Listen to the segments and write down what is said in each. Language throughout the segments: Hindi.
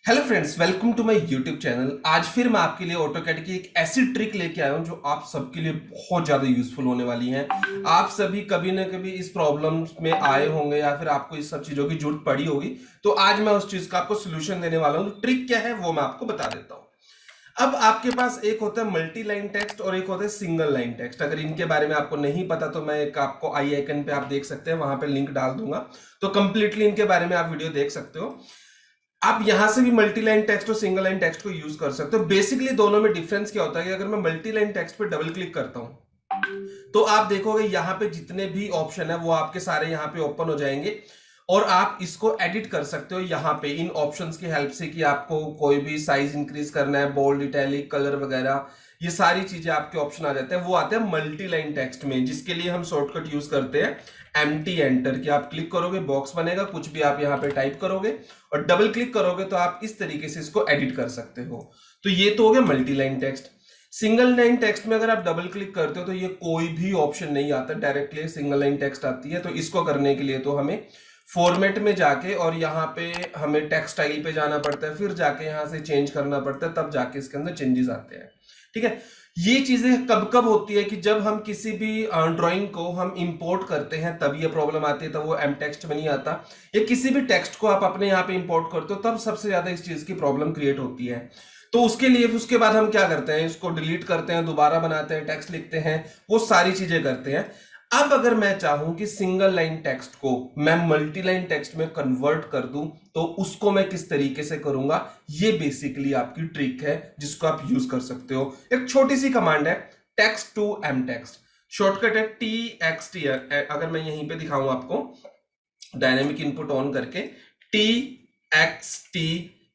Hello friends, welcome to my YouTube channel. आज फिर मैं आपके लिए ऑटोकैड की एक ऐसी ट्रिक लेके आया हूं जो आप सबके लिए बहुत ज्यादा यूजफुल होने वाली है। आप सभी कभी ना कभी इस प्रॉब्लम में आए होंगे या फिर आपको इस सब चीजों की जरूरत पड़ी होगी। तो आज मैं उस चीज का आपको सोल्यूशन देने वाला हूं। तो ट्रिक क्या है वो मैं आपको बता देता हूं। अब आपके पास एक होता है मल्टी लाइन टेक्स्ट और एक होता है सिंगल लाइन टेक्स्ट। अगर इनके बारे में आपको नहीं पता तो मैं एक आपको आई आइकन पे आप देख सकते हैं, वहां पे लिंक डाल दूंगा। तो कंप्लीटली इनके बारे में आप वीडियो देख सकते हो। आप यहां से भी मल्टी लाइन टेक्स्ट और सिंगल लाइन टेक्स्ट को यूज कर सकते हो। बेसिकली दोनों में डिफरेंस क्या होता है कि अगर मैं मल्टी लाइन टेक्स्ट पे डबल क्लिक करता हूं तो आप देखोगे यहां पे जितने भी ऑप्शन है वो आपके सारे यहां पे ओपन हो जाएंगे और आप इसको एडिट कर सकते हो यहां पे इन ऑप्शंस की हेल्प से कि आपको कोई भी साइज इंक्रीज करना है, बोल्ड, इटैलिक, कलर वगैरह, ये सारी चीजें आपके ऑप्शन आ जाते हैं। वो आते हैं मल्टी लाइन टेक्स्ट में, जिसके लिए हम शॉर्टकट यूज करते हैं एम्प्टी एंटर की। आप क्लिक करोगे, बॉक्स बनेगा, कुछ भी आप यहाँ पे टाइप करोगे और डबल क्लिक करोगे तो आप इस तरीके से इसको एडिट कर सकते हो। तो ये तो हो गया multi line text. Single line text में अगर आप डबल क्लिक करते हो तो ये कोई भी ऑप्शन नहीं आता, डायरेक्टली सिंगल लाइन टेक्स्ट आती है। तो इसको करने के लिए तो हमें फॉर्मेट में जाके और यहाँ पे हमें टेक्स्ट स्टाइल पे जाना पड़ता है, फिर जाके यहाँ से चेंज करना पड़ता है, तब जाके इसके अंदर चेंजेस आते हैं। ठीक है, ये चीजें कब कब होती है कि जब हम किसी भी ड्राइंग को हम इंपोर्ट करते हैं तब ये प्रॉब्लम आती है, तब वो एम टेक्स्ट में नहीं आता। या किसी भी टेक्स्ट को आप अपने यहाँ पे इंपोर्ट करते हो तब सबसे ज्यादा इस चीज की प्रॉब्लम क्रिएट होती है। तो उसके लिए उसके बाद हम क्या करते हैं, इसको डिलीट करते हैं, दोबारा बनाते हैं, टेक्स्ट लिखते हैं, वो सारी चीजें करते हैं। अब अगर मैं चाहूं कि सिंगल लाइन टेक्स्ट को मैं मल्टी लाइन टेक्स्ट में कन्वर्ट कर दूं तो उसको मैं किस तरीके से करूंगा, ये बेसिकली आपकी ट्रिक है जिसको आप यूज कर सकते हो। एक छोटी सी कमांड है, text to M text, shortcut है टी एक्स टी। अगर मैं यहीं पे दिखाऊं आपको डायनेमिक इनपुट ऑन करके, T X T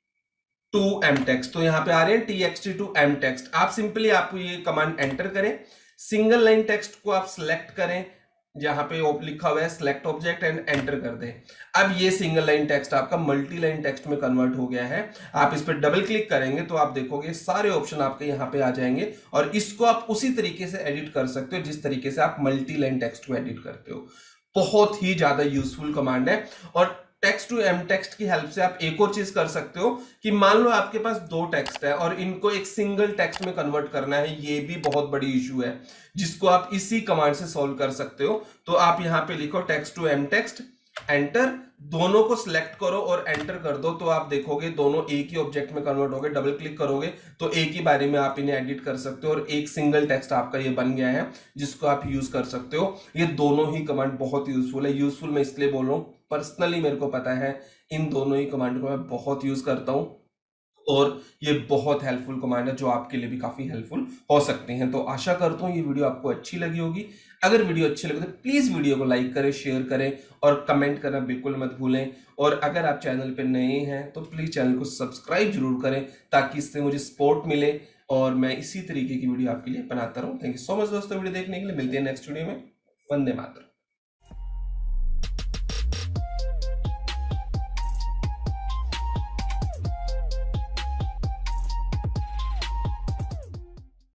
to M text, तो यहां पे आ रहे हैं T X T to M text. आप सिंपली आप ये कमांड एंटर करें, सिंगल लाइन टेक्स्ट को आप सिलेक्ट करें, जहां पे लिखा हुआ है सिलेक्ट ऑब्जेक्ट, एंड एंटर कर दें। अब ये सिंगल लाइन टेक्स्ट आपका मल्टी लाइन टेक्स्ट में कन्वर्ट हो गया है। आप इस पर डबल क्लिक करेंगे तो आप देखोगे सारे ऑप्शन आपके यहाँ पे आ जाएंगे और इसको आप उसी तरीके से एडिट कर सकते हो जिस तरीके से आप मल्टी लाइन टेक्स्ट को एडिट करते हो। बहुत ही ज्यादा यूजफुल कमांड है। और टेक्स्ट टू एम टेक्स्ट की हेल्प से आप एक और चीज कर सकते हो कि मान लो आपके पास दो टेक्स्ट है और इनको एक सिंगल टेक्स्ट में कन्वर्ट करना है, ये भी बहुत बड़ी इशू है जिसको आप इसी कमांड से सॉल्व कर सकते हो। तो आप यहां पे लिखो text to M text, enter, दोनों को सिलेक्ट करो और एंटर कर दो, तो आप देखोगे दोनों एक ही ऑब्जेक्ट में कन्वर्ट हो गए। डबल क्लिक करोगे तो एक ही बारे में आप इन्हें एडिट कर सकते हो और एक सिंगल टेक्स्ट आपका ये बन गया है जिसको आप यूज कर सकते हो। ये दोनों ही कमांड बहुत यूजफुल है। यूजफुल मैं इसलिए बोल रहा हूं, पर्सनली मेरे को पता है इन दोनों ही कमांड को मैं बहुत यूज करता हूं और ये बहुत हेल्पफुल कमांड है जो आपके लिए भी काफी हेल्पफुल हो सकते हैं। तो आशा करता हूं ये वीडियो आपको अच्छी लगी होगी। अगर वीडियो अच्छी लगे तो प्लीज वीडियो को लाइक करें, शेयर करें और कमेंट करना बिल्कुल मत भूलें। और अगर आप चैनल पर नए हैं तो प्लीज चैनल को सब्सक्राइब जरूर करें ताकि इससे मुझे सपोर्ट मिले और मैं इसी तरीके की वीडियो आपके लिए बनाता रहूं। थैंक यू सो मच दोस्तों वीडियो देखने के लिए। मिलते हैं नेक्स्ट वीडियो में। वंदे मातरम।